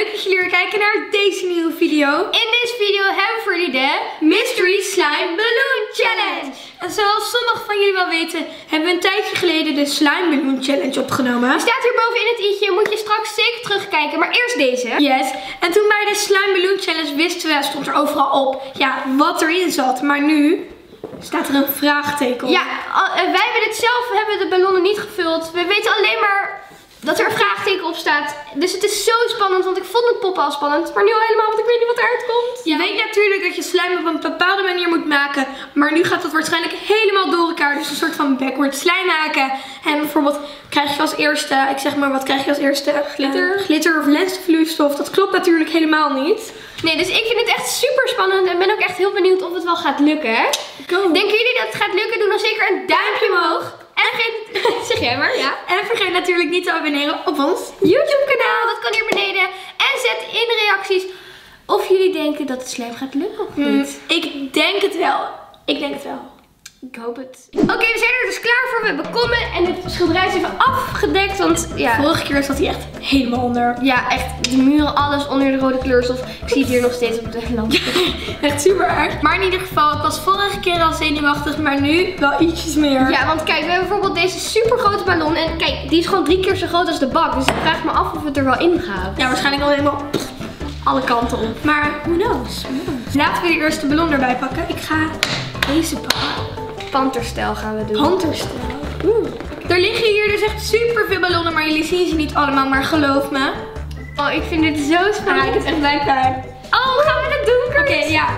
leuk dat jullie weer kijken naar deze nieuwe video. In deze video hebben we voor jullie de Mystery Slime Balloon Challenge. En zoals sommigen van jullie wel weten, hebben we een tijdje geleden de Slime Balloon Challenge opgenomen. Die staat hier boven in het i'tje, moet je straks zeker terugkijken, maar eerst deze. Yes, en toen bij de Slime Balloon Challenge wisten we, stond er overal op, ja, wat erin zat. Maar nu staat er een vraagteken op. Ja, wij hebben dit zelf, hebben de ballonnen niet gevuld. We weten alleen maar dat er een vraagteken op staat. Dus het is zo spannend, want ik vond het poppen al spannend. Maar nu al helemaal, want ik weet niet wat eruit komt. Je weet natuurlijk dat je slime op een bepaalde manier moet maken. Maar nu gaat het waarschijnlijk helemaal door elkaar. Dus een soort van backward slime maken. En bijvoorbeeld krijg je als eerste, ik zeg maar, wat krijg je als eerste? Glitter of lensvloeistof. Dat klopt natuurlijk helemaal niet. Nee, dus ik vind het echt super spannend en ben ook echt heel benieuwd of het wel gaat lukken. Denken jullie dat het gaat lukken? Doe dan zeker een duimpje omhoog. En vergeet, zeg jij maar, ja. En vergeet natuurlijk niet te abonneren op ons YouTube kanaal. Dat kan hier beneden. En zet in de reacties of jullie denken dat het slime gaat lukken of niet. Ik denk het wel. Ik denk het wel. Ik hoop het. Oké, we zijn er dus klaar voor. We hebben kommen en het schilderij is even afgedekt. Want ja, vorige keer zat hij echt helemaal onder. Ja, echt de muren, alles onder de rode kleurstof. Ik zie het hier nog steeds op de lamp. Echt super erg. Maar in ieder geval, ik was vorige keer al zenuwachtig, maar nu wel ietsjes meer. Ja, want kijk, we hebben bijvoorbeeld deze super grote ballon. En kijk, die is gewoon 3 keer zo groot als de bak. Dus ik vraag me af of het er wel in gaat. Ja, waarschijnlijk al helemaal alle kanten op. Maar who knows? Laten we de eerste ballon erbij pakken. Ik ga deze pakken. Panterstijl gaan we doen. Panterstijl. Er liggen hier dus echt super veel ballonnen, maar jullie zien ze niet allemaal, maar geloof me. Oh, ik vind dit zo spannend. Ik heb echt blij klaar. Oh, gaan we dat doen, Kurt? Oké, ja.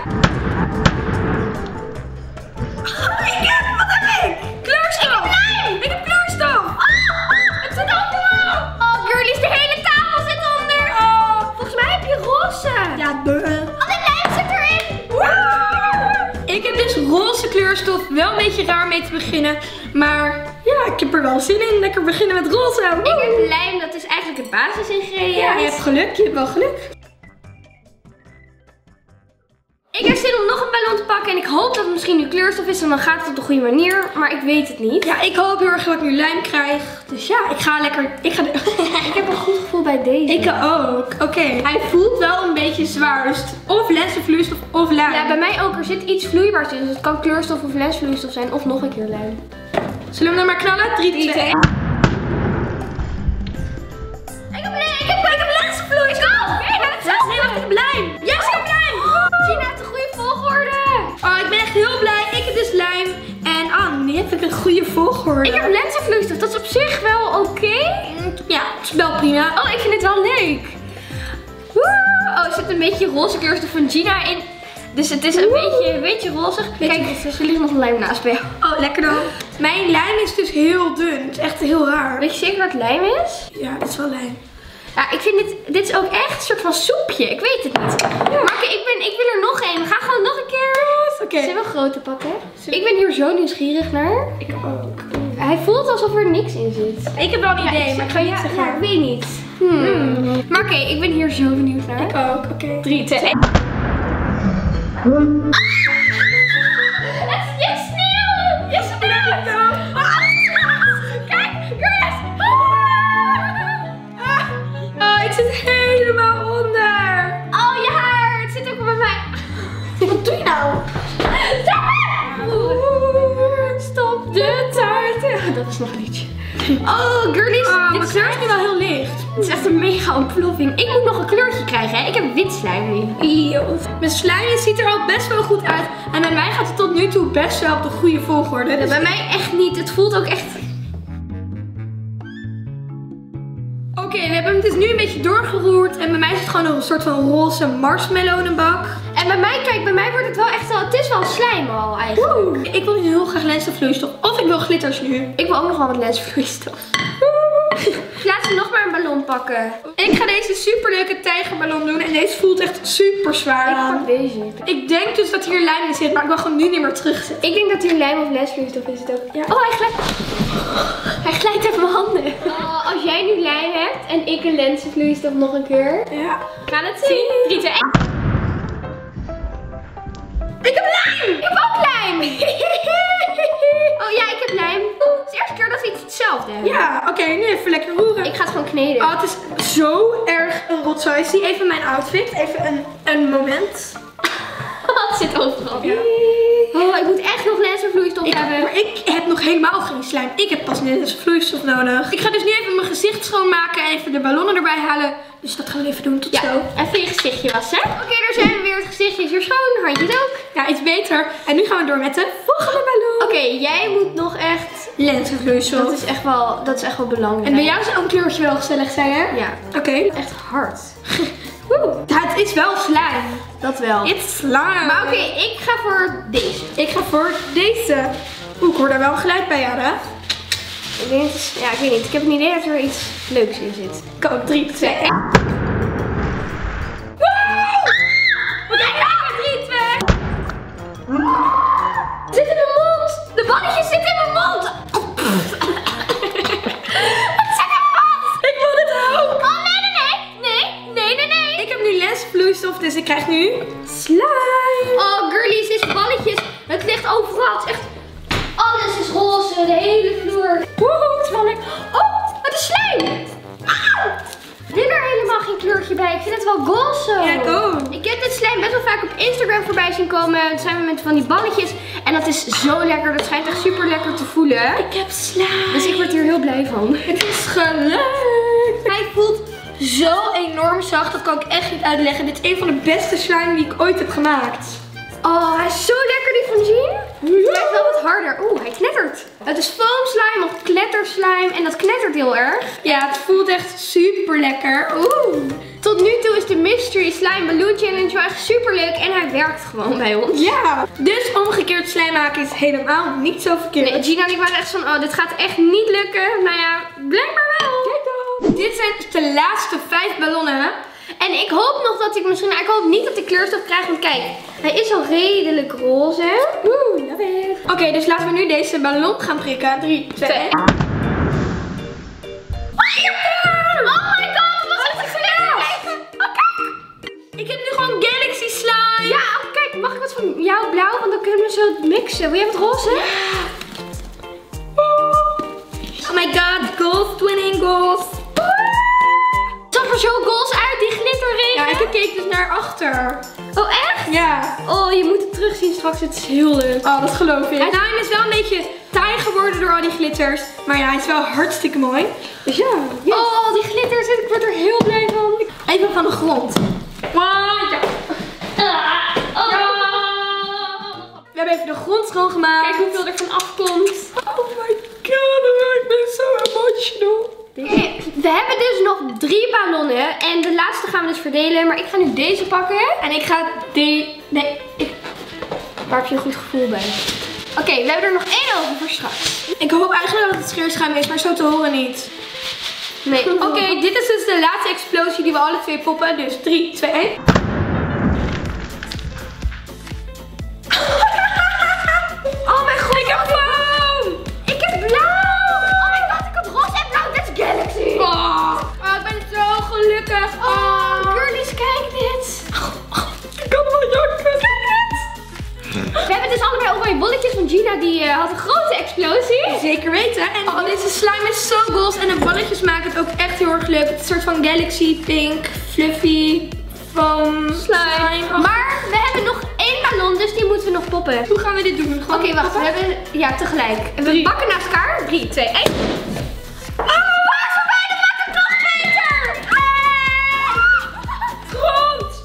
Wat heb ik? Kleurstof! Ik heb kleurstof! Het zit allemaal! Oh, girlies, de hele tafel zit onder! Oh. Volgens mij heb je roze! Ja, Oh, de lijm zit erin! Ik heb dus roze kleurstof, wel een beetje raar mee te beginnen, maar ja, ik heb er wel zin in. Lekker beginnen met roze. Ik heb lijm, dat is eigenlijk het basisingrediënt. Ja, je hebt geluk, je hebt wel geluk. Ik heb zin om nog een ballon te pakken en ik hoop dat het misschien nu kleurstof is en dan gaat het op de goede manier, maar ik weet het niet. Ja, ik hoop heel erg dat ik nu lijm krijg. Dus ja, ik ga lekker. Ik heb een goed gevoel bij deze. Ik ook. Oké. Hij voelt wel een beetje zwaar. Dus of lensvloeistof of lijm. Ja, bij mij ook. Er zit iets vloeibaars in. Dus het kan kleurstof of lensvloeistof zijn of nog een keer lijm. Zullen we hem dan maar knallen? 3, 2, 1. Ik heb lensvloeistof. Oké, nou dat is Nee, wacht, ik heb lijm. Yes, ik heb lijm. Gina heeft de goede volgorde. Oh, ik ben echt heel blij. Ik heb dus lijm. En nu heb ik een goede volgorde. Ik heb lensvloeistof. Dat is op zich wel oké. Ja, het is wel prima. Oh, ik vind het wel leuk. Oh, er zit een beetje roze kleurstof van Gina in. Dus het is een beetje rozig. Kijk, er ligt nog een lijm naast bij jou. Oh, lekker dan. Mijn lijm is dus heel dun. Het is echt heel raar. Weet je zeker dat het lijm is? Ja, dit is wel lijm. Ja, ik vind dit is ook echt een soort van soepje. Ik weet het niet. Ja. Maar oké, ik wil er nog één. We gaan gewoon nog een keer. Oké. Zullen we grote pakken? Ik ben hier zo nieuwsgierig naar. Ik ook. Hij voelt alsof er niks in zit. Ik heb wel een idee, maar ik ga niet zeggen. Ja, ik weet niet. Maar oké, ik ben hier zo benieuwd naar. Ik ook. Oké. 3, 2, 1. Het is sneeuw! Je sneeuw! Kijk, girls! Oh, ik zit helemaal onder. Oh, je haar! Het zit ook bij mij. Wat doe je nou? Stop de taart. Dat is nog een liedje. Oh, girlies. Dit kleur is nu wel heel licht. Het is echt een mega ontploffing. Ik moet nog een kleurtje krijgen, hè? Ik heb wit slijm nu. Mijn slijm ziet er al best wel goed uit. En bij mij gaat het tot nu toe best wel op de goede volgorde. Ja, Dus bij mij echt niet. Het voelt ook echt... Oké, we hebben hem dus nu een beetje doorgeroerd. En bij mij is het gewoon een soort van roze marshmallowbak. En bij mij, kijk, bij mij wordt het wel echt wel... Het is wel slijm al eigenlijk. Ik wil nu heel graag lensvloeistof. Of ik wil glitters nu. Ik wil ook nog wel wat lensvloeistof. Laten we nog maar een ballon pakken. Ik ga deze superleuke tijgerballon doen. En deze voelt echt super zwaar Ik aan. pak deze. Ik denk dus dat hier lijm in zit, maar ik wil gewoon nu niet meer terugzetten. Ik denk dat hier lijm of lensvloeistof in zit ook. Ja. Oh, hij glijdt uit mijn handen. Oh, als jij nu lijm hebt en ik een lensvloeistof nog een keer. Ja. Gaan het zien? 3, 2, 1. Ik heb lijm! Ik heb ook lijm! Oh ja, ik heb lijm. Het is de eerste keer dat we iets hetzelfde hebben. Ja, oké, nu even lekker roeren. Ik ga het gewoon kneden. Oh, het is zo erg een rotzooi. Zie even mijn outfit. Even een moment. Het zit overal. Ja. Oh, ik moet echt nog lenzenvloeistof hebben. Maar ik heb nog helemaal geen slijm. Ik heb pas net vloeistof nodig. Ik ga dus nu even mijn gezicht schoonmaken en even de ballonnen erbij halen. Dus dat gaan we even doen. Tot zo. Even je gezichtje wassen. Oké, daar zijn we weer. Het gezichtje is weer schoon. Handjes ook. Ja, iets beter. En nu gaan we door met de volgende ballon. Oké, jij moet nog echt... Lenzenvloeistof. Dat is echt wel belangrijk. En bij jou zou een kleurtje wel gezellig zijn, hè? Ja. Oké. Echt hard. Ja, het is wel slijm. Dat wel. It's slime. Maar oké, ik ga voor deze. Ik ga voor deze. Oeh, ik hoor daar wel een geluid bij, Jade. Ik denk, ja, ik weet niet. Ik heb een idee dat er iets leuks in zit. Ik ook. 3, 2, 1. Wow! Wat kijk nou? 3, 2. Het zit in mijn mond. De balletjes zitten in mijn mond. Het zit in mijn mond. Ik wil dit ook. Oh nee, nee, nee. Nee, nee, nee, nee. Ik heb nu lensvloeistof, dus ik krijg nu slime. Oh, girlies, deze balletjes. Het ligt overal. Het is echt... Alles is roze. De hele vloer. Woehoe, het is wel lekker. Oh, het is slijm. Ah! Er is er helemaal geen kleurtje bij. Ik vind het wel goals zo. Ja, ik ook. Ik heb dit slijm best wel vaak op Instagram voorbij zien komen. Dan zijn we met van die balletjes. En dat is zo lekker. Dat schijnt echt super lekker te voelen. Ik heb slime. Dus ik word hier heel blij van. Het is gelukt. Hij voelt zo enorm zacht. Dat kan ik echt niet uitleggen. Dit is een van de beste slime die ik ooit heb gemaakt. Oh, hij is zo lekker die van Jean. Hij blijft wel wat harder. Oeh, hij knettert. Het is foam slime of kletterslime. En dat knettert heel erg. Ja, het voelt echt super lekker. Oeh. Tot nu toe is de Mystery Slime Balloon Challenge wel echt super leuk. En hij werkt gewoon bij ons. Ja, dus omgekeerd slijm maken is helemaal niet zo verkeerd. Nee, Gina en ik waren echt van, oh, dit gaat echt niet lukken. Nou ja, blijkbaar wel. Kijk dan. Dit zijn de laatste 5 ballonnen. En ik hoop nog dat ik misschien, ik hoop niet dat ik kleurstof krijg. Want kijk, hij is al redelijk roze. Oeh, love it. Oké, dus laten we nu deze ballon gaan prikken. 3, 2, 1. Oh my god, wat was het gedaan? Oh, kijk. Ik heb nu gewoon Galaxy slime. Ja, oh, kijk, mag ik wat van jou blauw? Want dan kunnen we zo mixen. Wil jij wat roze? Oh my god, goals, twinning goals. Het zag er zo goals uit, die glitterregen. Ja, ik keek dus naar achter. Oh, echt? Ja. Oh, je moet het terugzien straks. Het is heel leuk. Oh, dat geloof ik. Nou, hij is wel een beetje taai geworden door al die glitters. Maar ja, hij is wel hartstikke mooi. Dus ja. Yes. Oh, die glitters. Ik word er heel blij van. Even van de grond. Wow, ja. Oh. Ja. We hebben even de grond schoongemaakt. Kijk hoeveel er van afkomt. Oh my god, ik ben zo emotional. Okay, we hebben dus nog 3 ballonnen. En de laatste gaan we dus verdelen. Maar ik ga nu deze pakken. En ik ga die... Nee, Waar heb je een goed gevoel bij? Oké, we hebben er nog 1 over voor straks. ik hoop eigenlijk dat het scheerschuim is, maar zo te horen niet. Nee. Oké, dit is dus de laatste explosie die we alle 2 poppen. Dus 3, 2, 1. Oh mijn god, ik heb foam! Ik heb blauw! Oh my god, ik had roze en blauw. That's Galaxy! Oh, ik ben zo gelukkig. Oh, girlies, kijk dit! Ik kan wel jakken. Kijk dit! We hebben dus allebei oranje bolletjes, want Gina die had een grote explosie. Zeker weten. En deze slime is zo goals en de balletjes maken het ook echt heel erg leuk. Het is een soort van Galaxy pink, fluffy, foam, slime. Maar we hebben nog 1 ballon, dus die moeten we nog poppen. Hoe gaan we dit doen? Oké, wacht. We hebben... Ja, tegelijk. We 3. bakken naast elkaar. 3, 2, 1. Oh, waar is voorbij? Dat maakt het nog beter! Grond!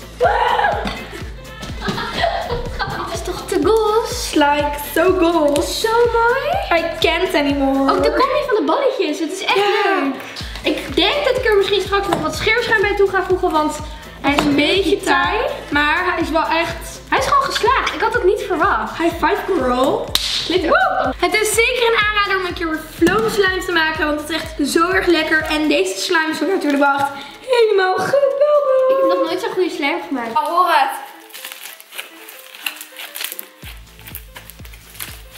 Dat is toch te goals? Like so goals. Zo mooi. I can't anymore. Ook de combi van de balletjes. Het is echt leuk. Ik denk dat ik er misschien straks nog wat scheerschuim bij toe ga voegen, want hij is een beetje taai, maar hij is wel echt... Hij is gewoon geslaagd. Ik had het niet verwacht. High five, girl. Het is zeker een aanrader om een keer weer foam slime te maken, want het is echt zo erg lekker. En deze slime is natuurlijk wel echt helemaal geweldig. Ik heb nog nooit zo'n goede slime gemaakt. Oh, hoor het.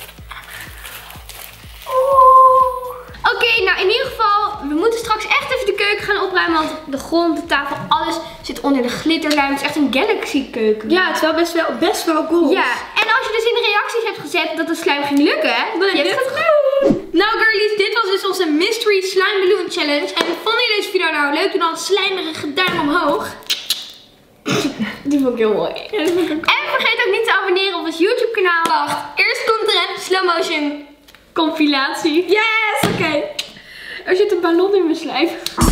Oké, nou in ieder geval, we moeten straks echt even de keuken gaan opruimen, want de grond, de tafel, alles zit onder de glitterlijm. Het is echt een Galaxy keuken. Ja, het is wel best wel cool. Ja, en als je dus in de reacties hebt gezet dat de slime ging lukken, dan heb je het goed. Nou girlies, dit was dus onze Mystery Slime Balloon Challenge. En vonden jullie deze video nou leuk? Doe dan een slijmerige duim omhoog. Die vond ik heel mooi. Ja, dat vond ik ook. En vergeet ook niet te abonneren op ons YouTube kanaal. Wacht, eerst komt er een slow motion Compilatie. Yes, oké. Er zit een ballon in mijn slijm.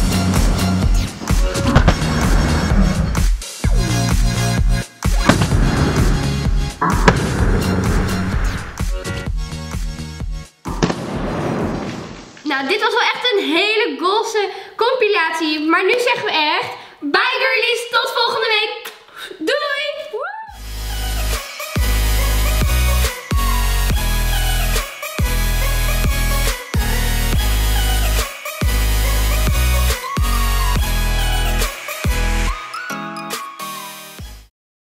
Nou, dit was wel echt een hele golse compilatie. Maar nu zeggen we echt... Bye girlies, tot volgende week.